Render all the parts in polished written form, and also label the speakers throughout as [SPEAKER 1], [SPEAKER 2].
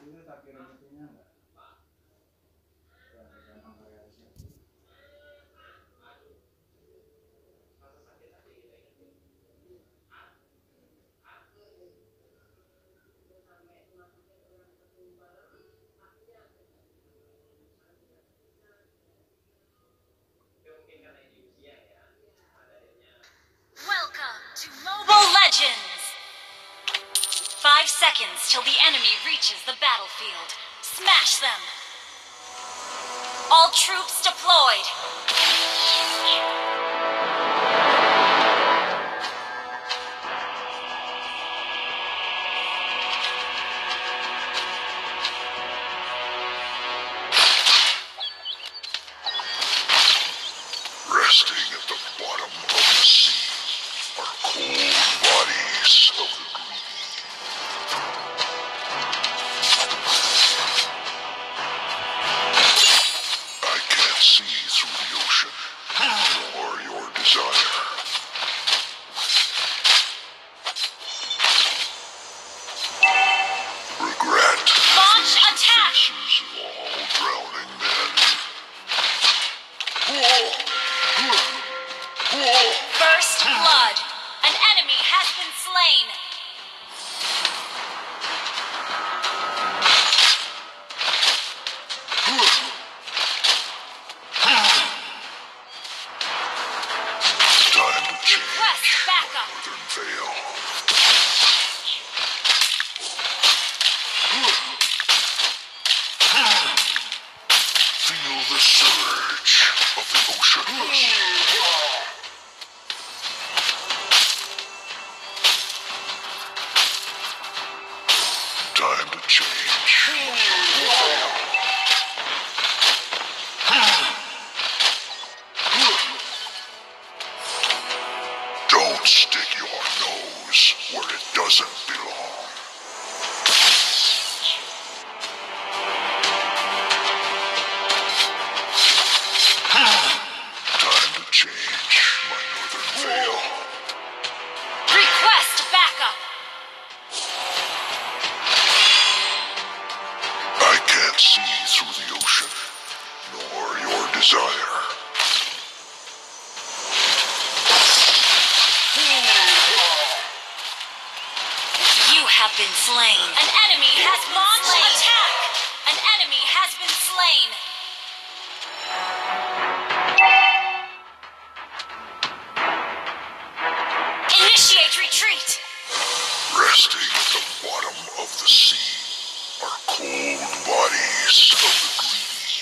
[SPEAKER 1] Itu tak kirim itunya enggak?
[SPEAKER 2] Welcome to Mobile Legends! 5 seconds till the enemy reaches the battlefield. Smash them! All troops deployed!
[SPEAKER 3] Resting at the bottom of the sea are cold bodies of the greedy. I can't see through the ocean, nor your desire. Regret
[SPEAKER 2] Launch
[SPEAKER 3] fills the
[SPEAKER 2] attack!
[SPEAKER 3] faces of all drowning men.
[SPEAKER 2] First blood! An enemy has been slain!
[SPEAKER 3] Time to change
[SPEAKER 2] Request backup!
[SPEAKER 3] Northern Vale. Feel the surge of the ocean. Time to change. Don't stick your nose where it doesn't belong. Time to change my Northern Vale.
[SPEAKER 2] Request backup!
[SPEAKER 3] I can't see through the ocean, nor your desire.
[SPEAKER 2] You have been slain. An enemy has launched attack! An enemy has been slain! Initiate retreat!
[SPEAKER 3] Resting at the bottom of the sea are cold bodies of the greedy.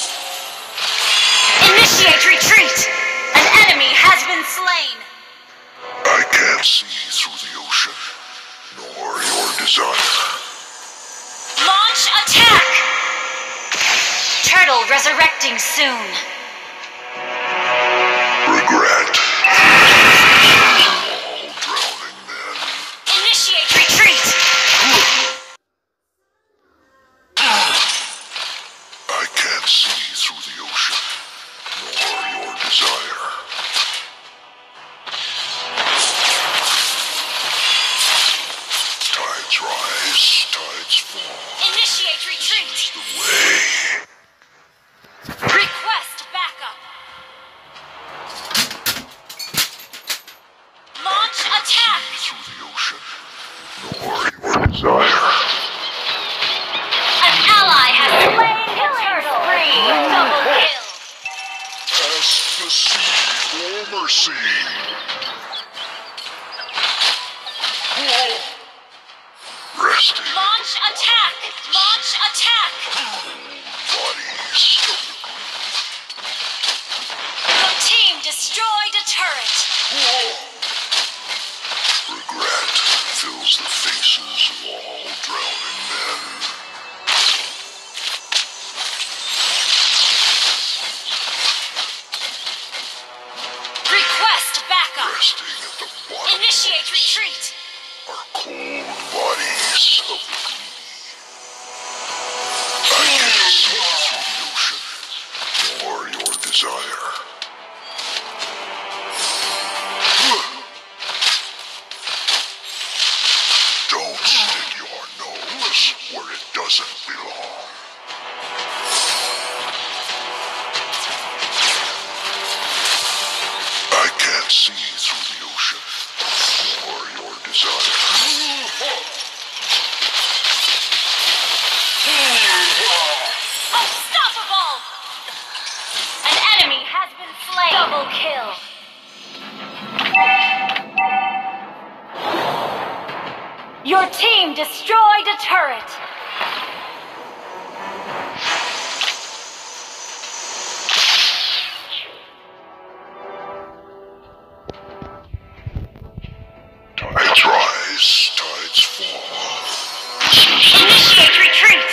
[SPEAKER 2] Initiate retreat! An enemy has been slain!
[SPEAKER 3] I can't see through the ocean, nor your desire.
[SPEAKER 2] Launch attack! Turtle resurrecting soon.
[SPEAKER 3] Regret fills all drowning men.
[SPEAKER 2] Initiate retreat!
[SPEAKER 3] I can't see through the ocean, nor your desire. Tides rise, tides fall.
[SPEAKER 2] Initiate retreat!
[SPEAKER 3] The way.
[SPEAKER 2] Request backup! Launch attack!
[SPEAKER 3] Through the ocean, nor your desire.
[SPEAKER 2] An ally has slain the turtle! Double kill!
[SPEAKER 3] Ask the sea for mercy. Resting
[SPEAKER 2] Launch attack! Launch attack!
[SPEAKER 3] bodies of the
[SPEAKER 2] The team destroyed a turret!
[SPEAKER 3] regret fills the faces of all drowning men.
[SPEAKER 2] Request backup!
[SPEAKER 3] Resting at the bottom
[SPEAKER 2] Initiate retreat!
[SPEAKER 3] are cold bodies of the greedy. I can't see through the ocean, nor your desire. Don't stick
[SPEAKER 2] Unstoppable! An enemy has been slain. Double kill. Your team destroyed a turret.
[SPEAKER 3] Tides rise, tides fall.
[SPEAKER 2] Initiate retreat.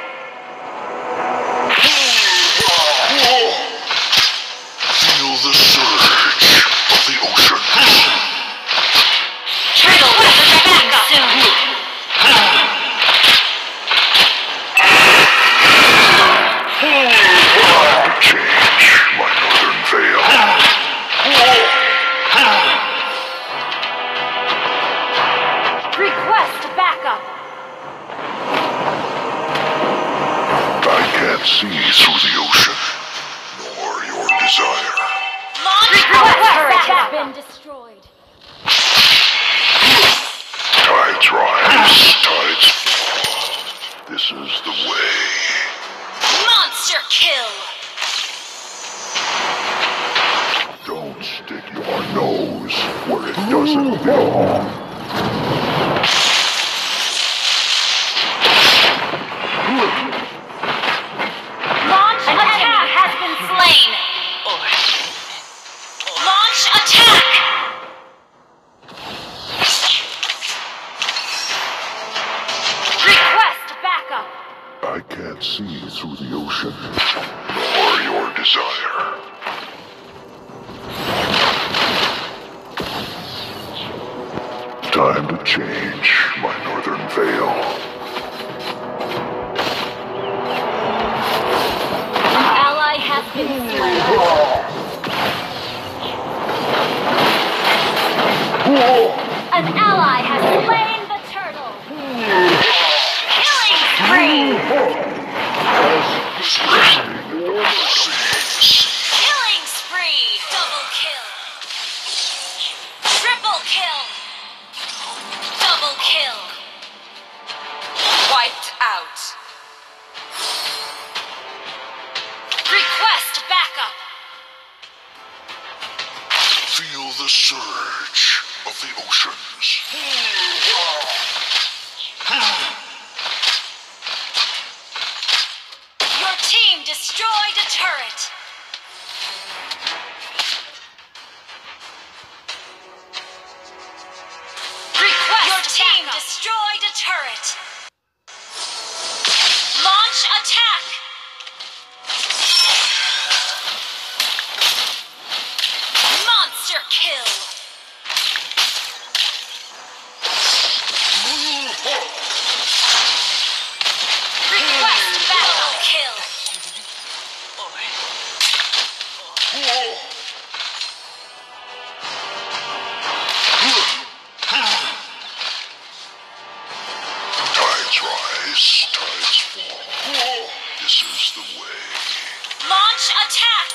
[SPEAKER 3] Feel the surge of the ocean.
[SPEAKER 2] Turtle weapons back up soon.
[SPEAKER 3] Change my northern veil.
[SPEAKER 2] Request backup.
[SPEAKER 3] I can't see through the ocean, nor your desire.
[SPEAKER 2] Launch turret has been destroyed.
[SPEAKER 3] Tides rise, tides fall. This is the way.
[SPEAKER 2] Monster kill.
[SPEAKER 3] Don't stick your nose where it doesn't belong.
[SPEAKER 2] Launch attack has been slain. Launch attack. Request backup.
[SPEAKER 3] I can't see through the ocean, nor your desire. Time to change my northern veil.
[SPEAKER 2] An ally has been slain. An ally has slain the turtle. Killing spree. Killing spree. Double kill. Triple kill. Double kill.
[SPEAKER 1] Wiped out.
[SPEAKER 2] Request backup.
[SPEAKER 3] Feel the surge of the oceans.
[SPEAKER 2] Your team destroyed a turret. Request your team destroyed a turret. Launch attack. Monster kill. Request battle kill.
[SPEAKER 3] Tides rise, tides fall. This is the way.
[SPEAKER 2] Launch attack.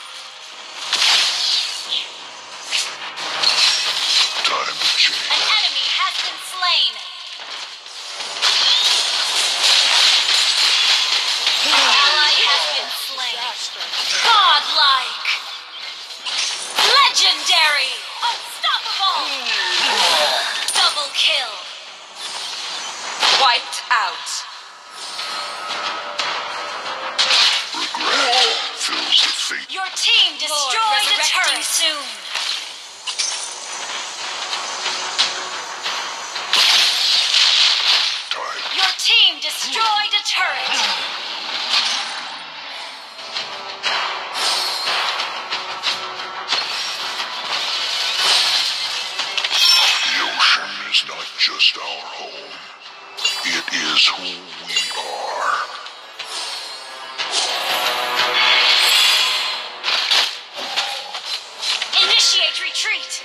[SPEAKER 3] Time to change.
[SPEAKER 2] An enemy has been slain. An ally has been slain. Godlike. Legendary. Unstoppable. Double kill.
[SPEAKER 1] Wiped out.
[SPEAKER 3] Regret fills the fate.
[SPEAKER 2] Your team destroyed a turret. Soon.
[SPEAKER 3] Time.
[SPEAKER 2] Your team destroyed a turret.
[SPEAKER 3] The ocean is not just our home. It is who we are.
[SPEAKER 2] Initiate retreat.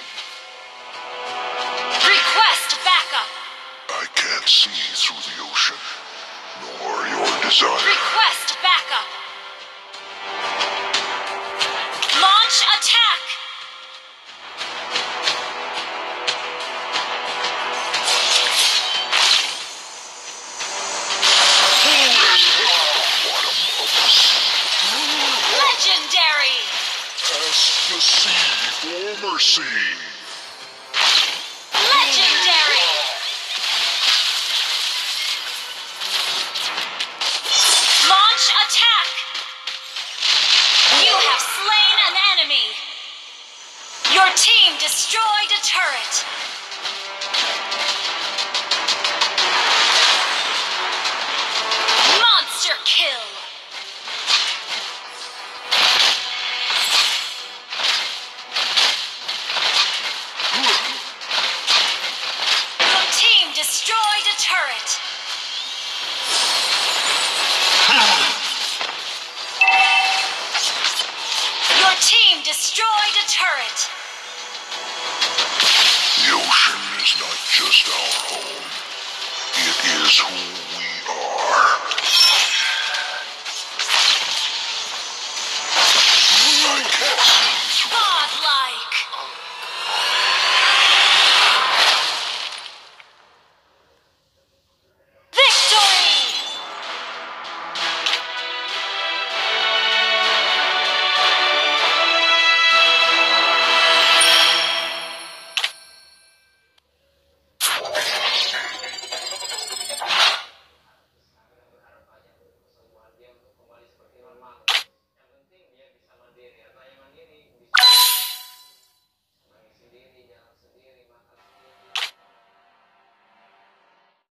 [SPEAKER 2] Request backup.
[SPEAKER 3] I can't see through the ocean, nor your desire.
[SPEAKER 2] Request backup. Launch attack.
[SPEAKER 3] is not just our home. It is who